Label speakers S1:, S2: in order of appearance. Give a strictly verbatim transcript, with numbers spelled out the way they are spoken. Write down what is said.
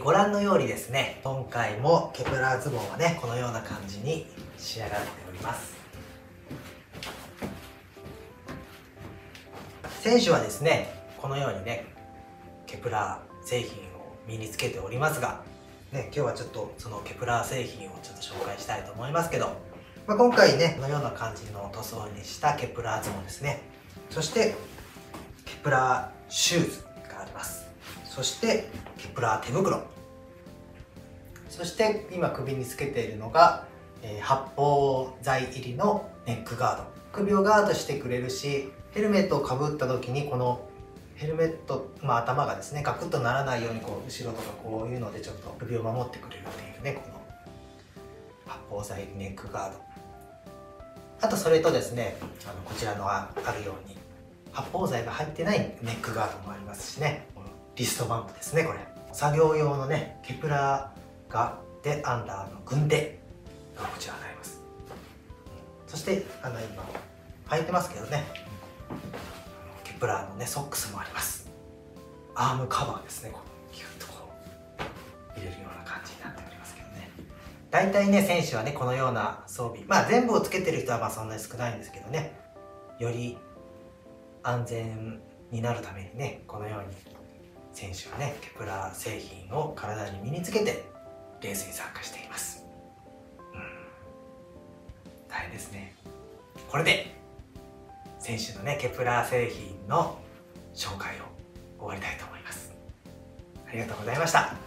S1: ご覧のようにですね、今回もケプラーズボンはね、このような感じに仕上がっております。選手はですね、このようにね、ケプラー製品を身につけておりますが、ね、今日はちょっとそのケプラー製品をちょっと紹介したいと思いますけど、まあ、今回ね、このような感じの塗装にしたケプラーズボンですね。そしてケプラーシューズがあります。そしてケプラー手袋、そして今首につけているのが、えー、発泡剤入りのネックガード。首をガードしてくれるし、ヘルメットをかぶった時にこのヘルメット、まあ、頭がですねガクッとならないようにこう後ろとかこういうのでちょっと首を守ってくれるっていうね、この発泡剤ネックガード。あとそれとですね、あのこちらのあるように発泡剤が入ってないネックガードもありますしね、このリストバンドですね。これ作業用のねケプラーがでアンダーの軍手がこちらになります。そしてあの今履いてますけどね、ケプラーのねソックスもあります。アームカバーですね、こうギュッとこう入れるような感じになっておりますけどね。大体ね選手はねこのような装備、まあ全部をつけてる人はまあそんなに少ないんですけどね、より安全になるためにね、このように選手はねケプラー製品を体に身につけてレースに参加しています。うん、大変ですね。これで選手のねケプラー製品の紹介を終わりたいと思います。ありがとうございました。